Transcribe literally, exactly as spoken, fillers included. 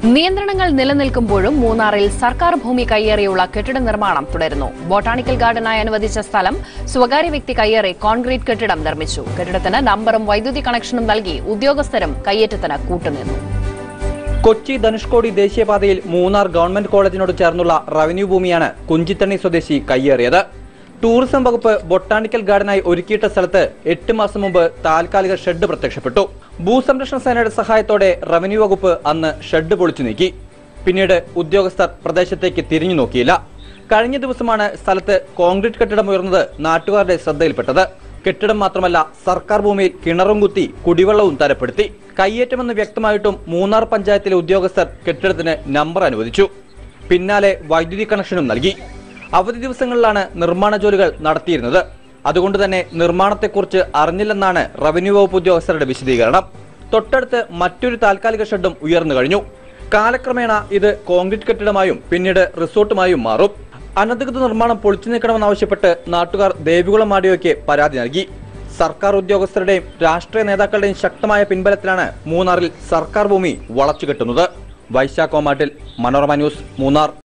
നിയന്ത്രണങ്ങൾ നിലനിൽക്കുമ്പോഴും മൂന്നാറിൽ സർക്കാർ ഭൂമി കയ്യേറിയുള്ള കെട്ടിട നിർമ്മാണം തുടരുന്നു. ബൊട്ടാണിക്കൽ ഗാർഡനായി അനുവദിച്ച സ്ഥലം സ്വകാര്യ വ്യക്തി കയ്യേറി കോൺക്രീറ്റ് കെട്ടിടം നിർമ്മിച്ചു. കെട്ടിടത്തിന് നമ്പറും വൈദ്യുതി കണക്ഷനും നൽകി ഉദ്യോഗസ്ഥരും കയ്യേറ്റത്തിന് കൂട്ടുനിന്നു. കൊച്ചി ധനുഷ്കോടി ദേശീയപാതയിൽ മൂന്നാർ ഗവൺമെന്റ് കോളേജിനോട് ചേർന്നുള്ള റവന്യൂ ഭൂമിയാണ് കുഞ്ചിത്തണ്ണി സ്വദേശി കയ്യേറിയത്. ടൂറിസം വകുപ്പ് ബൊട്ടാണിക്കൽ ഗാർഡനായി ഒരുക്കിയിട്ട സ്ഥലത്ത് എട്ട് മാസം മുമ്പ് താൽക്കാലിക ഷെഡ് പ്രത്യക്ഷപ്പെട്ടു. ഭൂസംരക്ഷണ സേനയുടെ സഹായത്തോടെ റവന്യൂ വകുപ്പ് അന്ന് ഷെഡ് പൊളിച്ചു നീക്കി. പിന്നീട് ഉദ്യോഗസ്ഥർ പ്രദേശത്തേക്ക് തിരിഞ്ഞു നോക്കിയില്ല. കഴിഞ്ഞ ദിവസമാണ് സ്ഥലത്ത് കോൺക്രീറ്റ് കെട്ടിടം ഉയർന്നത് നാട്ടുകാരുടെ ശ്രദ്ധയിൽപ്പെട്ടത്. കെട്ടിടം മാത്രമല്ല, സർക്കാർ ഭൂമിയിൽ കിണറും കുത്തി കുടിവെള്ളവും തരപ്പെടുത്തി. കയ്യേറ്റമെന്ന് വ്യക്തമായിട്ടും മൂന്നാർ പഞ്ചായത്തിലെ ഉദ്യോഗസ്ഥർ കെട്ടിടത്തിന് നമ്പർ അനുവദിച്ചു. പിന്നാലെ വൈദ്യുതി കണക്ഷനും നൽകി. അവധി ദിവസങ്ങളിലാണ് നിർമ്മാണ ജോലികൾ നടത്തിയിരുന്നത്. അതുകൊണ്ട് തന്നെ നിർമ്മാണത്തെക്കുറിച്ച് അറിഞ്ഞില്ലെന്നാണ് റവന്യൂ വകുപ്പ് ഉദ്യോഗസ്ഥരുടെ വിശദീകരണം. തൊട്ടടുത്ത് മറ്റൊരു താൽക്കാലിക ഷെഡും ഉയർന്നു കഴിഞ്ഞു. കാലക്രമേണ ഇത് കോൺക്രീറ്റ് കെട്ടിടമായും പിന്നീട് റിസോർട്ടുമായും മാറും. അനധികൃത നിർമ്മാണം പൊളിച്ചു നീക്കണമെന്നാവശ്യപ്പെട്ട് നാട്ടുകാർ ദേവികുളം ആർഡിഒയ്ക്ക് പരാതി നൽകി. സർക്കാർ ഉദ്യോഗസ്ഥരുടെയും രാഷ്ട്രീയ നേതാക്കളുടെയും ശക്തമായ പിൻബലത്തിലാണ് മൂന്നാറിൽ സർക്കാർ ഭൂമി വളച്ചുകെട്ടുന്നത്. വൈശാഖോമാട്ടിൽ, മനോരമ ന്യൂസ്, മൂന്നാർ.